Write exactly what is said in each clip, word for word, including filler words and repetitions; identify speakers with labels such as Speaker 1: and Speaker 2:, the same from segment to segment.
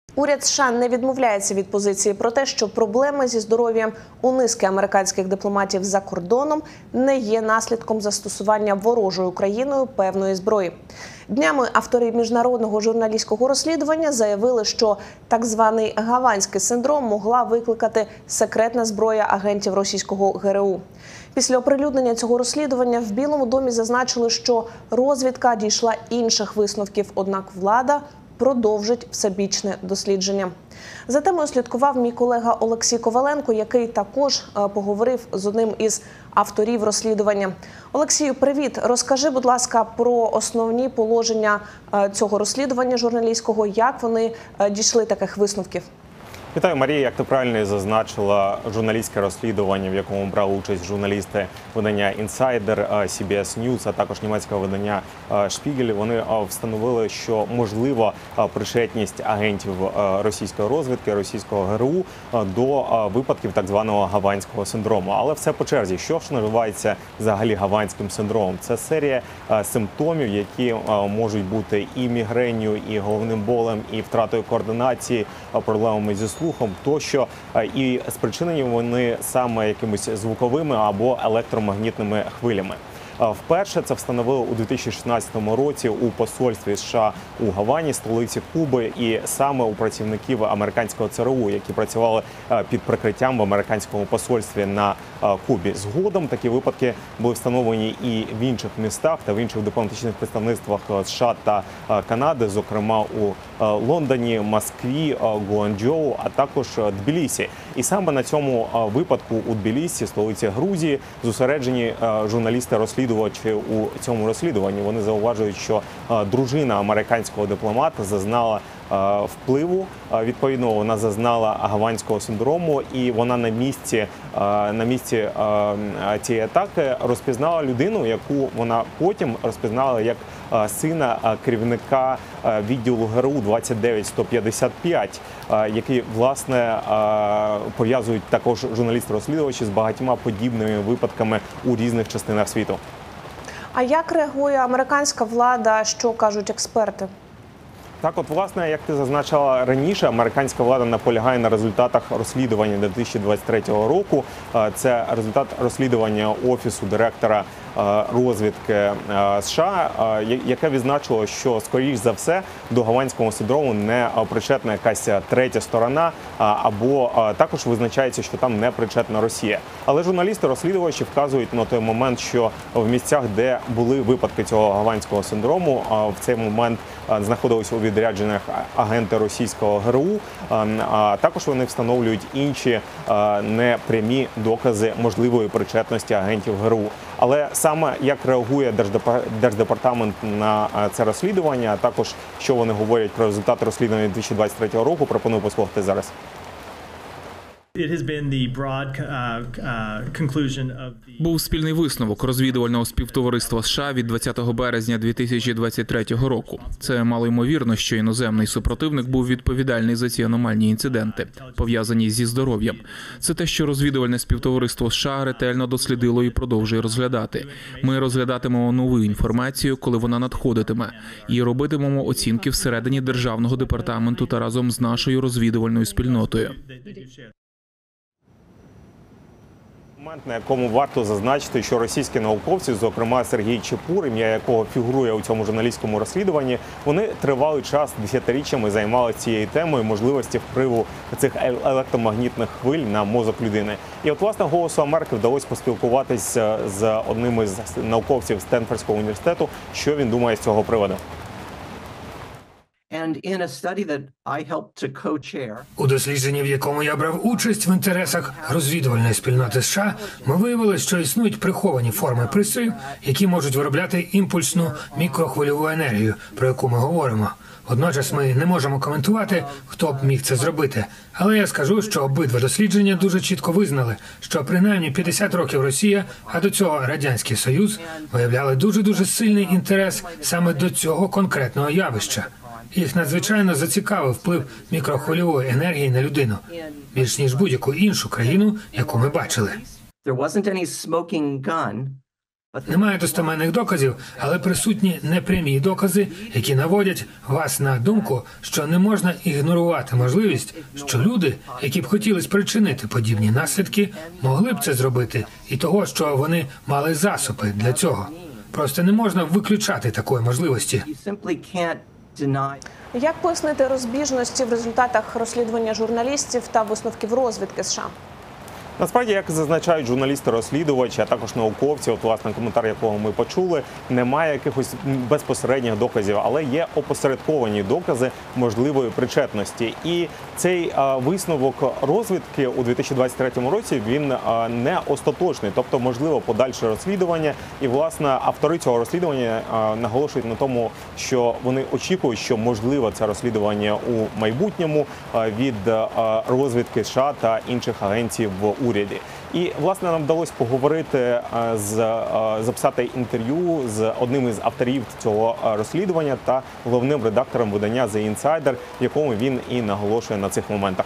Speaker 1: Уряд США не відмовляється від позиції про те, що проблеми зі здоров'ям у низки американських дипломатів за кордоном не є наслідком застосування ворожою Україною певної зброї. Днями автори міжнародного журналістського розслідування заявили, що так званий гаванський синдром могла викликати секретна зброя агентів російського ГРУ. Після оприлюднення цього розслідування в Білому домі зазначили, що розвідка дійшла інших висновків, однак влада продовжить всебічне дослідження. За темою слідкував мій колега Олексій Коваленко, який також поговорив з одним із авторів розслідування. Олексію, привіт! Розкажи, будь ласка, про основні положення цього розслідування журналістського, як вони дійшли таких висновків.
Speaker 2: Вітаю, Марія. Як ти правильно і зазначила, журналістське розслідування, в якому брали участь журналісти видання «Інсайдер», Сі Бі Ес News, а також німецького видання «Шпігель», вони встановили, що можлива причетність агентів російської розвідки, російського ГРУ до випадків так званого гаванського синдрому. Але все по черзі. Що ж називається взагалі гаванським синдромом? Це серія симптомів, які можуть бути і мігренью, і головним болем, і втратою координації, проблемами зі слухом, тощо, і спричинені вони саме якимись звуковими або електромагнітними хвилями. Вперше це встановили у дві тисячі шістнадцятому році у посольстві США у Гавані, столиці Куби, і саме у працівників американського Це Ер У, які працювали під прикриттям в американському посольстві на Кубі. Згодом такі випадки були встановлені і в інших містах та в інших дипломатичних представництвах США та Канади, зокрема у Лондоні, Москві, Гуанчжоу, а також Тбілісі. І саме на цьому випадку у Тбілісі, столиці Грузії, зосереджені журналісти-розслідувачі у цьому розслідуванні. Вони зауважують, що дружина американського дипломата зазнала впливу, відповідно, вона зазнала гаванського синдрому, і вона на місці, на місці цієї атаки розпізнала людину, яку вона потім розпізнала як сина керівника відділу ГРУ двадцять дев'ять сто п'ятдесят п'ять, який, власне, пов'язують також журналісти-розслідувачі з багатьма подібними випадками у різних частинах світу.
Speaker 1: А як реагує американська влада, що кажуть експерти?
Speaker 2: Так от, власне, як ти зазначала раніше, американська влада наполягає на результатах розслідування дві тисячі двадцять третього року. Це результат розслідування Офісу директора розвідки США, яке відзначило, що, скоріш за все, до гаванського синдрому не причетна якась третя сторона, або також визначається, що там не причетна Росія. Але журналісти-розслідувачі вказують на той момент, що в місцях, де були випадки цього гаванського синдрому, в цей момент знаходилися у відрядженнях агенти російського ГРУ, а також вони встановлюють інші непрямі докази можливої причетності агентів ГРУ. Але саме як реагує Держдепартамент на це розслідування, а також що вони говорять про результати розслідування дві тисячі двадцять третього року, пропоную послухати зараз.
Speaker 3: Був спільний висновок розвідувального співтовариства США від двадцятого березня дві тисячі двадцять третього року. Це мало ймовірно, що іноземний супротивник був відповідальний за ці аномальні інциденти, пов'язані зі здоров'ям. Це те, що розвідувальне співтовариство США ретельно дослідило і продовжує розглядати. Ми розглядатимемо нову інформацію, коли вона надходитиме, і робитимемо оцінки всередині Державного департаменту та разом з нашою розвідувальною спільнотою.
Speaker 2: Момент, на якому варто зазначити, що російські науковці, зокрема Сергій Чепур, ім'я якого фігурує у цьому журналістському розслідуванні, вони тривалий час, десятиріччями займалися цією темою можливості впливу цих електромагнітних хвиль на мозок людини. І от, власне, «Голосу Америки» вдалося поспілкуватися з одним із науковців Стенфордського університету, що він думає з цього приводу.
Speaker 4: У дослідженні, в якому я брав участь в інтересах розвідувальної спільноти США, ми виявили, що існують приховані форми пристроїв, які можуть виробляти імпульсну мікрохвильову енергію, про яку ми говоримо. Водночас ми не можемо коментувати, хто б міг це зробити. Але я скажу, що обидва дослідження дуже чітко визнали, що принаймні п'ятдесят років Росія, а до цього Радянський Союз, виявляли дуже-дуже сильний інтерес саме до цього конкретного явища. Їх надзвичайно зацікавив вплив мікрохвильової енергії на людину, більш ніж будь-яку іншу країну, яку ми бачили. Немає достеменних доказів, але присутні непрямі докази, які наводять вас на думку, що не можна ігнорувати можливість, що люди, які б хотіли спричинити подібні наслідки, могли б це зробити, і того, що вони мали засоби для цього. Просто не можна виключати такої можливості.
Speaker 1: Як пояснити розбіжності в результатах розслідування журналістів та висновків розвідки США?
Speaker 2: Насправді, як зазначають журналісти-розслідувачі, а також науковці, от власне коментар якого ми почули, немає якихось безпосередніх доказів, але є опосередковані докази можливої причетності. І цей а, висновок розвідки у дві тисячі двадцять третьому році, він а, не остаточний, тобто можливо подальше розслідування. І власне автори цього розслідування а, наголошують на тому, що вони очікують, що можливо це розслідування у майбутньому а, від а, розвідки США та інших агенцій в уряді. Уряді. І, власне, нам вдалося поговорити, з, записати інтерв'ю з одним із авторів цього розслідування та головним редактором видання The Insider, в якому він і наголошує на цих моментах.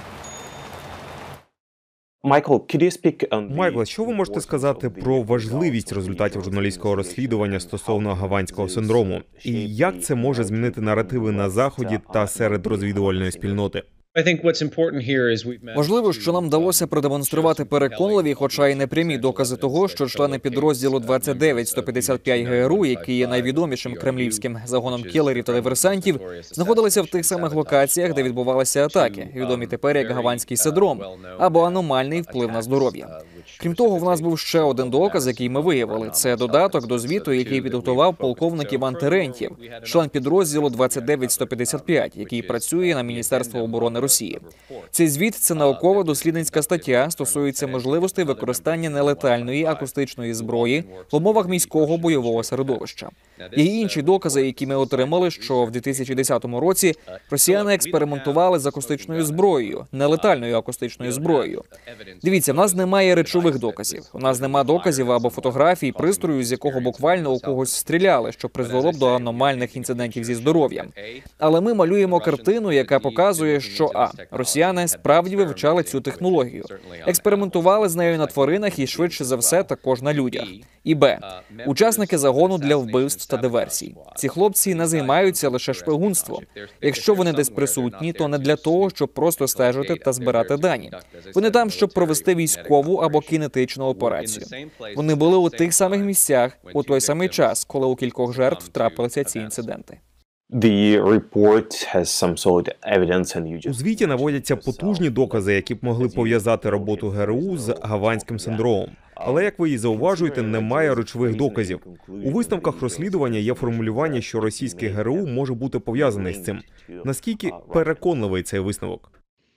Speaker 5: Майкл, що ви можете сказати про важливість результатів журналістського розслідування стосовно гаванського синдрому? І як це може змінити наративи на Заході та серед розвідувальної спільноти?
Speaker 6: Важливо, що нам вдалося продемонструвати переконливі, хоча й непрямі докази того, що члени підрозділу двадцять дев'ять сто п'ятдесят п'ять ГРУ, який є найвідомішим кремлівським загоном кілерів та диверсантів, знаходилися в тих самих локаціях, де відбувалися атаки, відомі тепер як гаванський синдром, або аномальний вплив на здоров'я. Крім того, в нас був ще один доказ, який ми виявили. Це додаток до звіту, який підготував полковник Іван Терентьєв, член підрозділу двадцять дев'ять сто п'ятдесят п'ять, який працює на Міністерство оборони Росії. Цей звіт – це науково-дослідницька стаття, стосується можливостей використання нелетальної акустичної зброї в умовах міського бойового середовища. Є й інші докази, які ми отримали, що в дві тисячі десятому році росіяни експериментували з акустичною зброєю, нелетальною акустичною зброєю. Дивіться, в нас немає речових доказів. У нас нема доказів або фотографій пристрою, з якого буквально у когось стріляли, що призвело б до аномальних інцидентів зі здоров'ям. Але ми малюємо картину, яка показує, що а. Росіяни справді вивчали цю технологію, експериментували з нею на тваринах і, швидше за все, також на людях. І б. Учасники загону для вбивств та диверсій. Ці хлопці не займаються лише шпигунством. Якщо вони десь присутні, то не для того, щоб просто стежити та збирати дані. Вони там, щоб провести військову або кінетичну операцію. Вони були у тих самих місцях у той самий час, коли у кількох жертв трапилися ці інциденти.
Speaker 5: У звіті наводяться потужні докази, які б могли пов'язати роботу ГРУ з гаванським синдромом. Але, як ви і зауважуєте, немає речових доказів. У висновках розслідування є формулювання, що російський ГРУ може бути пов'язаний з цим. Наскільки переконливий цей висновок?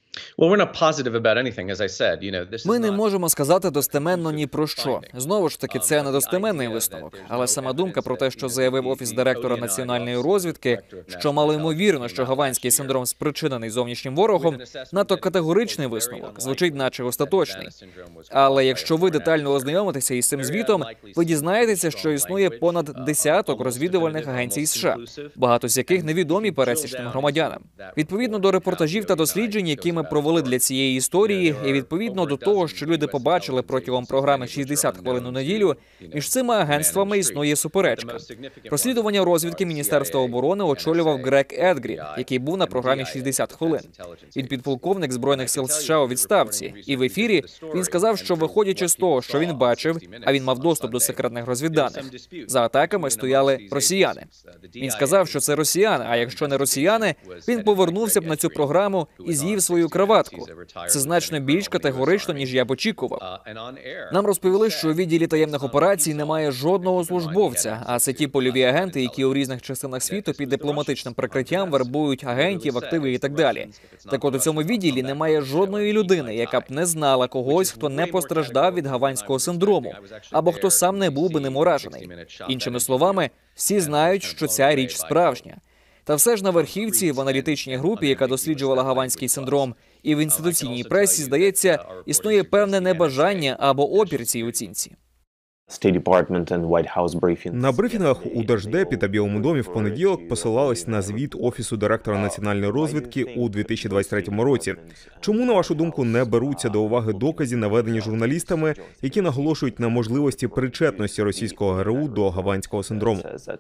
Speaker 6: Ми не можемо сказати достеменно ні про що. Знову ж таки, це недостеменний висновок. Але сама думка про те, що заявив Офіс директора національної розвідки, що мало ймовірно, що гаванський синдром спричинений зовнішнім ворогом, надто категоричний висновок, звучить наче остаточний. Але якщо ви детально ознайомитеся із цим звітом, ви дізнаєтеся, що існує понад десяток розвідувальних агенцій США, багато з яких невідомі пересічним громадянам. Відповідно до репортажів та досліджень, які ми провели для цієї історії, і відповідно до того, що люди побачили протягом програми «шістдесят хвилин у неділю», між цими агентствами існує суперечка. Розслідування розвідки Міністерства оборони очолював Грег Едгрі, який був на програмі «шістдесят хвилин». Він підполковник Збройних сил США у відставці. І в ефірі він сказав, що виходячи з того, що він бачив, а він мав доступ до секретних розвідданих, за атаками стояли росіяни. Він сказав, що це росіяни, а якщо не росіяни, він повернувся б на цю програму і з'їв свою краватку. Це значно більш категорично, ніж я б очікував. Нам розповіли, що у відділі таємних операцій немає жодного службовця, а це ті польові агенти, які у різних частинах світу під дипломатичним прикриттям вербують агентів, активи і так далі. Так от у цьому відділі немає жодної людини, яка б не знала когось, хто не постраждав від гаванського синдрому, або хто сам не був би ним уражений. Іншими словами, всі знають, що ця річ справжня. Та все ж на верхівці, в аналітичній групі, яка досліджувала гаванський синдром, і в інституційній пресі, здається, існує певне небажання або опір цій оцінці.
Speaker 5: На брифінгах у Держдепі та Білому домі в понеділок посилались на звіт Офісу директора національної розвідки у дві тисячі двадцять третьому році. Чому, на вашу думку, не беруться до уваги докази, наведені журналістами, які наголошують на можливості причетності російського ГРУ до гаванського синдрому?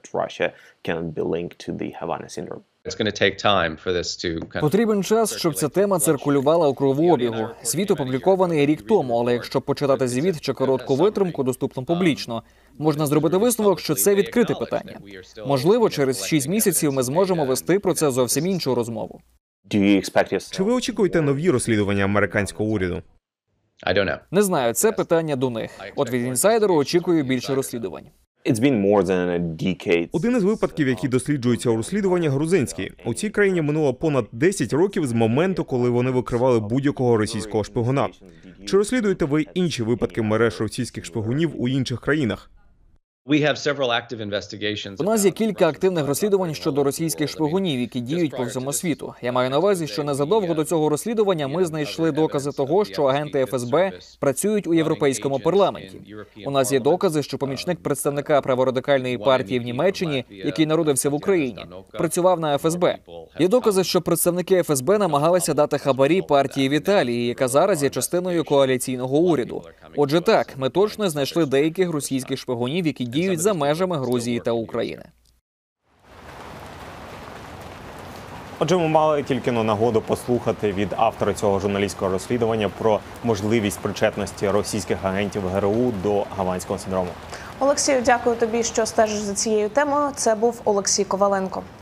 Speaker 6: Потрібен час, щоб ця тема циркулювала у кровообігу. Звіт опублікований рік тому, але якщо почитати звіт чи коротку витримку, доступну публічно, можна зробити висновок, що це відкрите питання. Можливо, через шість місяців ми зможемо вести про це зовсім іншу розмову.
Speaker 5: Чи ви очікуєте нові розслідування американського уряду?
Speaker 6: Не знаю, це питання до них. От від інсайдеру очікую більше розслідувань.
Speaker 5: Один із випадків, які досліджуються у розслідуванні, грузинський. У цій країні минуло понад десять років з моменту, коли вони викривали будь-якого російського шпигуна. Чи розслідуєте ви інші випадки мереж російських шпигунів у інших країнах?
Speaker 6: У нас є кілька активних розслідувань щодо російських шпигунів, які діють по всьому світу. Я маю на увазі, що незадовго до цього розслідування ми знайшли докази того, що агенти еф ес бе працюють у Європейському парламенті. У нас є докази, що помічник представника праворадикальної партії в Німеччині, який народився в Україні, працював на еф ес бе. Є докази, що представники еф ес бе намагалися дати хабарі партії в Італії, яка зараз є частиною коаліційного уряду. Отже, так, ми точно знайшли деяких російських шпигунів, які діють за межами Грузії та України.
Speaker 2: Отже, ми мали тільки на нагоду послухати від автора цього журналістського розслідування про можливість причетності російських агентів ГРУ до гаванського синдрому.
Speaker 1: Олексію, дякую тобі, що стежиш за цією темою. Це був Олексій Коваленко.